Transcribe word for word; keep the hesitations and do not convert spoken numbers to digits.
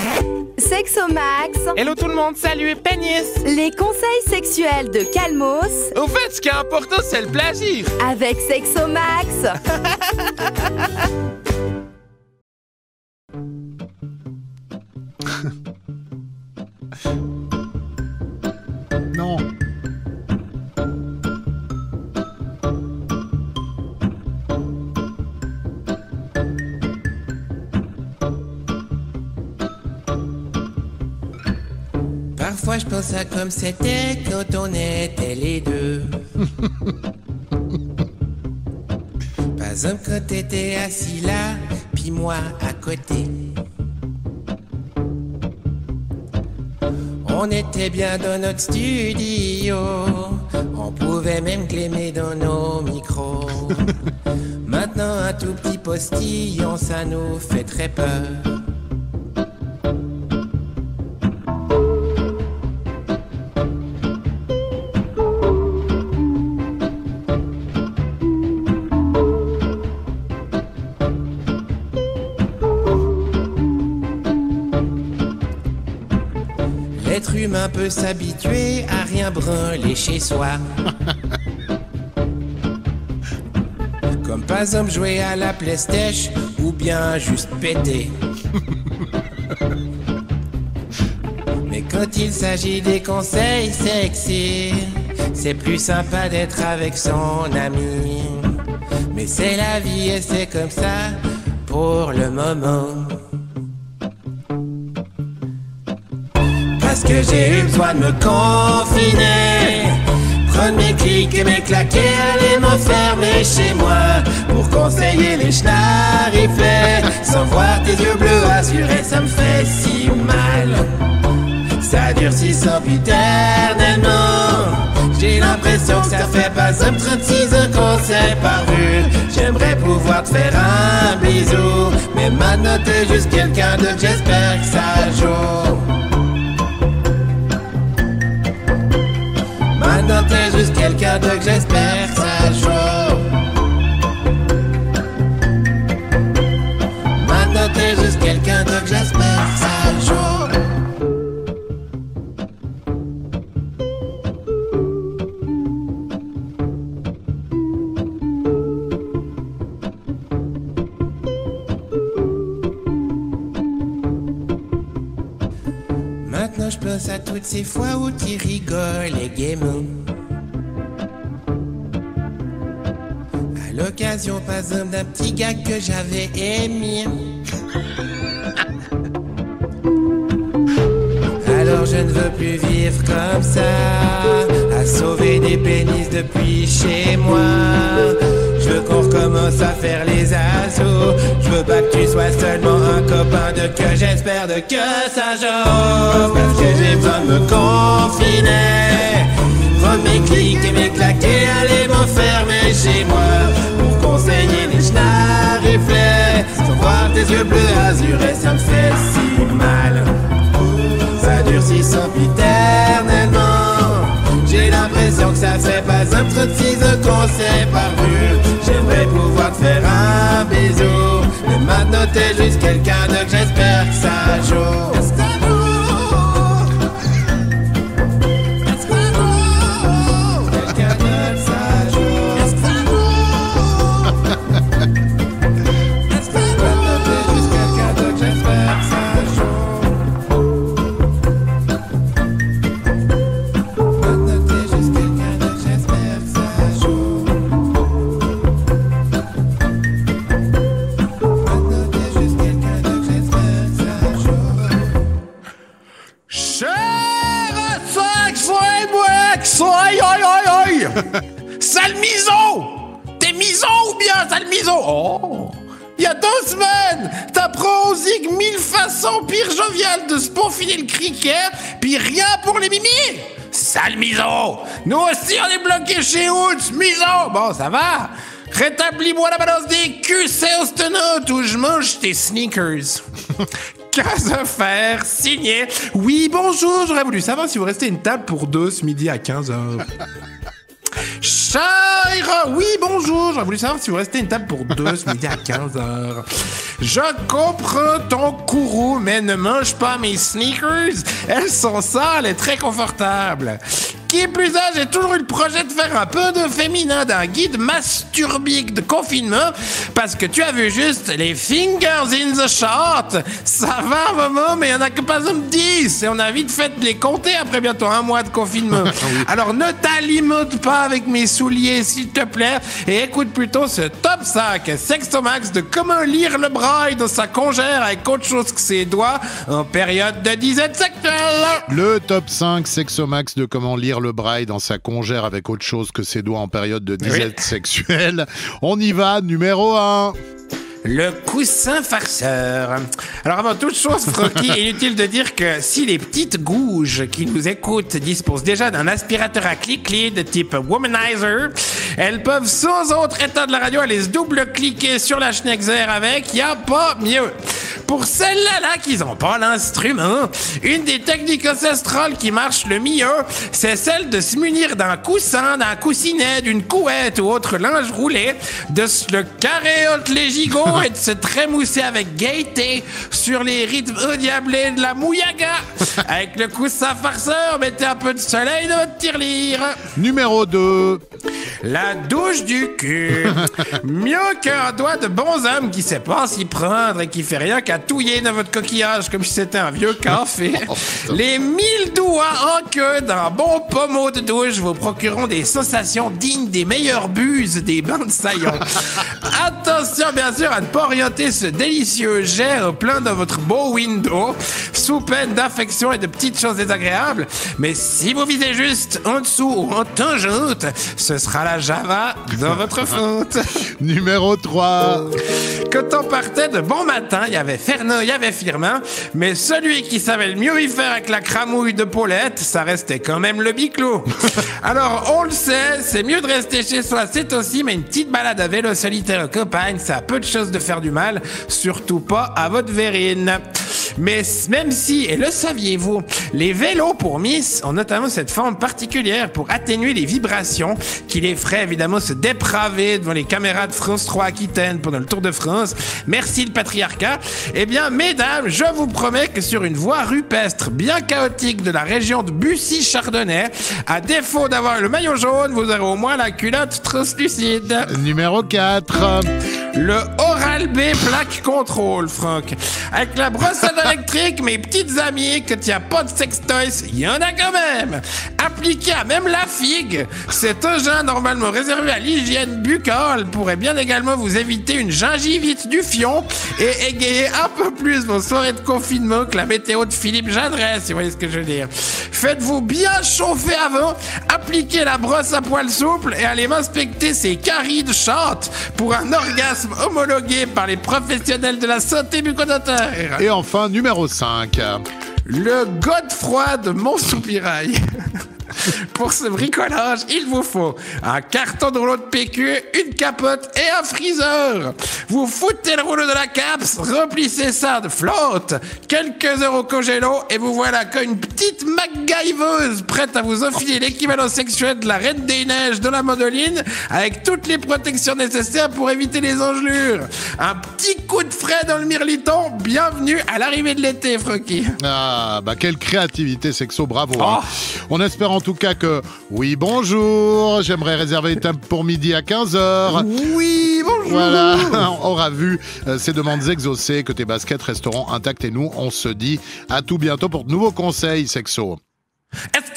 Sexomax. Hello tout le monde, salut, Pénis. Les conseils sexuels de Calmos. Au fait, ce qui est important, c'est le plaisir. Avec Sexomax. Non. Parfois je pense à comme c'était quand on était les deux. Par exemple quand t'étais assis là, puis moi à côté. On était bien dans notre studio, on pouvait même clémer dans nos micros. Maintenant un tout petit postillon, ça nous fait très peur. L'être humain peut s'habituer à rien branler chez soi. Comme par exemple jouer à la PlayStation ou bien juste péter. Mais quand il s'agit des conseils sexy, c'est plus sympa d'être avec son ami. Mais c'est la vie et c'est comme ça pour le moment. Parce que j'ai eu besoin de me confiner, prendre mes clics et mes claquets, aller m'enfermer chez moi pour conseiller les schnariflets. Sans voir tes yeux bleus assurés, ça me fait si mal. Ça dure si sempiternellement. J'ai l'impression que ça fait pas un trente-six ans qu'on s'est pas vu. J'aimerais pouvoir te faire un bisou, mais maintenant t'es juste quelqu'un d'autre, j'espère que ça joue. Maintenant t'es juste quelqu'un d'autre, j'espère que ça joue. Maintenant t'es juste quelqu'un d'autre, j'espère que ça joue. Maintenant je pense à toutes ces fois où tu rigoles et gaiement. À l'occasion par exemple d'un petit gars que j'avais aimé. Alors je ne veux plus vivre comme ça, à sauver des pénis depuis chez moi. Je veux qu'on recommence à faire les assauts. Je veux pas que tu sois seulement un copain de que j'espère de que ça joue. Parce que j'ai besoin de me confiner, prendre mes clics et mes claquets, aller m'enfermer chez moi pour conseiller les schnariflets. Sans voir tes yeux bleus azurés, ça me fait si mal. Ça dure si sempiternellement. J'ai l'impression que ça fait pas un trente-six ans qu'on s'est pas vu. J'aimerais pouvoir te faire un bisou, mais maintenant t'es juste quelqu'un d'autre, j'espère que ça joue. Quelqu'un d'autre, ça joue. Maintenant t'es juste quelqu'un d'autre, j'espère que ça joue. Aïe, aïe, aïe, aïe. Sale miso. T'es miso ou bien sale miso? Oh. Il y a deux semaines, t'apprends aux zig mille façons pire joviales de se peaufiner le cricket, puis rien pour les mimi. Sale miso. Nous aussi on est bloqués chez Outs, miso. Bon, ça va. Rétablis-moi la balance des culs, c'est Austin où je mange tes sneakers. Case à faire, signé. Oui, bonjour, j'aurais voulu savoir si vous restez une table pour deux ce midi à quinze heures. Shaira, oui, bonjour. J'aurais voulu savoir si vous restez une table pour deux ce midi à quinze heures. Je comprends ton courroux, mais ne mange pas mes sneakers. Elles sont sales et très confortables. Qui est plus âgé, j'ai toujours eu le projet de faire un peu de féminin d'un guide masturbique de confinement parce que tu as vu juste les fingers in the shot. Ça va, maman, mais il n'y en a que pas un dix et on a vite fait de les compter après bientôt un mois de confinement. Oui. Alors ne t'alimente pas avec mes souliers, s'il te plaît, et écoute plutôt ce top cinq Sextomax de comment lire le braille de sa congère avec autre chose que ses doigts en période de disette sexuelle. Le top cinq Sextomax de comment lire le braille dans sa congère avec autre chose que ses doigts en période de disette oui. sexuelle. On y va, numéro un. Le coussin farceur. Alors avant toute chose, Frocky, inutile de dire que si les petites gouges qui nous écoutent disposent déjà d'un aspirateur à clic-clic de type Womanizer, elles peuvent sans autre état de la radio aller se double-cliquer sur la Schnexer avec, y a pas mieux. Pour celles-là là, qui n'ont pas l'instrument, une des techniques ancestrales qui marche le mieux, c'est celle de se munir d'un coussin, d'un coussinet, d'une couette ou autre linge roulé, de se le carrer entre les gigots et de se trémousser avec gaieté sur les rythmes endiablés de la mouyaga. Avec le coussin farceur, mettez un peu de soleil dans votre tirelire. Numéro deux. La douche du cul. Mieux qu'un doigt de bon homme qui sait pas s'y prendre et qui fait rien qu'à touiller dans votre coquillage comme si c'était un vieux café. Les mille doigts en queue d'un bon pommeau de douche vous procureront des sensations dignes des meilleures buses des bains de saillon. Attention bien sûr à ne pas orienter ce délicieux jet au plein dans votre beau window sous peine d'infection et de petites choses désagréables. Mais si vous visez juste en dessous ou en tangente, ce sera la Java dans votre faute. Numéro trois. Quand on partait de bon matin, il y avait Fernand, il y avait Firmin, mais celui qui savait le mieux y faire avec la cramouille de Paulette, ça restait quand même le biclot. Alors, on le sait, c'est mieux de rester chez soi, c'est aussi, mais une petite balade à vélo solitaire en campagne, ça a peu de choses de faire du mal, surtout pas à votre verrine. Mais même si, et le saviez-vous, les vélos pour Miss ont notamment cette forme particulière pour atténuer les vibrations qui les feraient évidemment se dépraver devant les caméras de France trois Aquitaine pendant le Tour de France. Merci le patriarcat. Eh bien, mesdames, je vous promets que sur une voie rupestre bien chaotique de la région de Bussy-Chardonnay, à défaut d'avoir le maillot jaune, vous aurez au moins la culotte translucide. Numéro quatre. Le Oral-B Plaque Control, Franck. Avec la brosse à dents électrique, mes petites amies, quand il n'y a pas de sextoys, il y en a quand même. Appliqué à même la figue, cet engin normalement réservé à l'hygiène buccale pourrait bien également vous éviter une gingivite du fion et égayer un peu plus vos soirées de confinement que la météo de Philippe Jadresse, si vous voyez ce que je veux dire. Faites-vous bien chauffer avant, appliquez la brosse à poils souples et allez m'inspecter ces caries de chatte pour un orgasme homologué par les professionnels de la santé bucco-dentaire. Et enfin, numéro cinq. Le Godefroy de Montsoupirail. Pour ce bricolage, il vous faut un carton de rouleau de P Q, une capote et un freezer. Vous foutez le rouleau de la caps, remplissez ça de flotte, quelques heures au congélo et vous voilà comme une petite MacGyveuse prête à vous enfiler l'équivalent sexuel de la Reine des Neiges de la Mandoline avec toutes les protections nécessaires pour éviter les engelures. Un petit coup de frais dans le mirliton, bienvenue à l'arrivée de l'été, Frocky. Ah, bah quelle créativité sexo, bravo. Oh. Hein. On espère en tout cas que, oui, bonjour, j'aimerais réserver une table pour midi à quinze heures. Oui, bonjour. Voilà, on aura vu euh, ces demandes exaucées, que tes baskets resteront intactes et nous, on se dit à tout bientôt pour de nouveaux conseils sexo. Est-ce